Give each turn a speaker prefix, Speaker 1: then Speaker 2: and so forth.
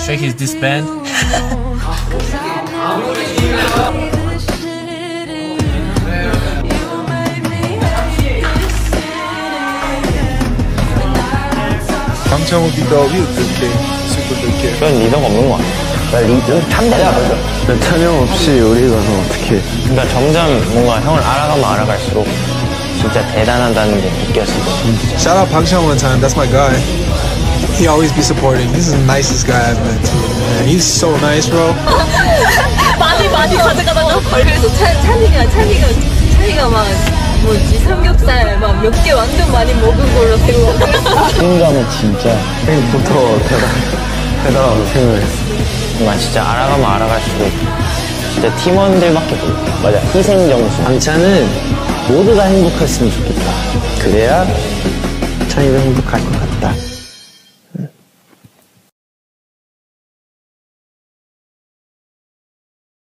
Speaker 1: shake his disband.
Speaker 2: Bangchan would be dope. He was a good kid. Super good kid.
Speaker 3: 그런 리더가 없는 것 같아. 리더? 참대야.
Speaker 4: 찬영 없이 우리가 어떻게.
Speaker 3: 그러니까 점점 뭔가 형을 알아가면 알아갈수록 진짜 대단하다는 게 느꼈어.
Speaker 2: Shout out Bangchan one time. That's my guy. He always be supporting. This is the nicest guy I've met too. Man, he's so nice, bro.
Speaker 5: 많이 가져가다가 그래서 찬이가 막 뭐지 삼겹살 막 몇 개 완전 많이 먹은 걸로 되고
Speaker 4: 책임감은 진짜 형부터 대단하다고 생각했어.
Speaker 3: 정말 진짜 알아가면 알아갈수록 진짜 팀원들밖에 몰라. 맞아, 희생정신.
Speaker 4: 방찬은 모두가 행복했으면 좋겠다. 그래야 찬이도 행복할 것 같다.